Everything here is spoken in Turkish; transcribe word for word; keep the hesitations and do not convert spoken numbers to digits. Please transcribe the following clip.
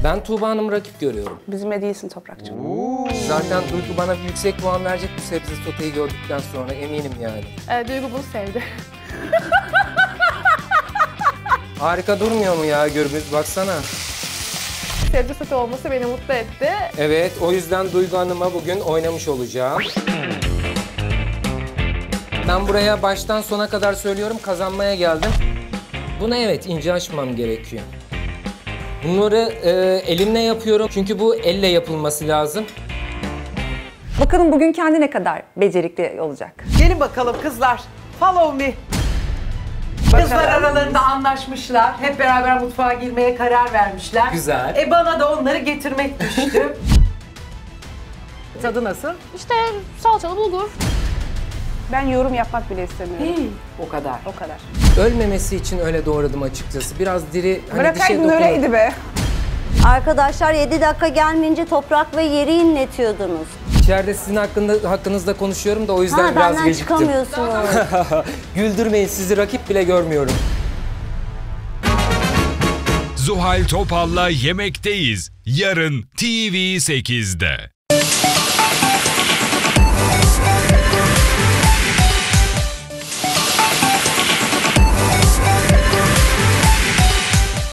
Ben Tuğba Hanım'ı rakip görüyorum. Bizimle değilsin Toprakcığım. Zaten Duygu bana bir yüksek puan verecek bu sebze soteyi gördükten sonra eminim yani. Ee, Duygu bunu sevdi. Harika durmuyor mu ya Gürbüz? Baksana. Sebze sote olması beni mutlu etti. Evet, o yüzden Duygu Hanım'a bugün oynamış olacağım. Ben buraya baştan sona kadar söylüyorum, kazanmaya geldim. Buna evet ince açmam gerekiyor. Bunları e, elimle yapıyorum çünkü bu elle yapılması lazım. Bakalım bugün kendi ne kadar becerikli olacak. Gelin bakalım kızlar. Follow me. Kızlar aralarında anlaşmışlar. Hep beraber mutfağa girmeye karar vermişler. Güzel. E bana da onları getirmek düştü. Tadı nasıl? İşte salçalı bulgur. Ben yorum yapmak bile istemiyorum. O kadar. O kadar. Ölmemesi için öyle doğradım açıkçası. Biraz diri, hani Bırakaydın dişe öyleydi dokunur. be. Arkadaşlar yedi dakika gelmeyince Toprak ve Yeri inletiyordunuz. İçeride sizin hakkında, hakkınızda konuşuyorum da o yüzden Ha, biraz benden geciktim. çıkamıyorsunuz. Güldürmeyin, sizi rakip bile görmüyorum. Zuhal Topal'la Yemekteyiz. Yarın T V sekizde.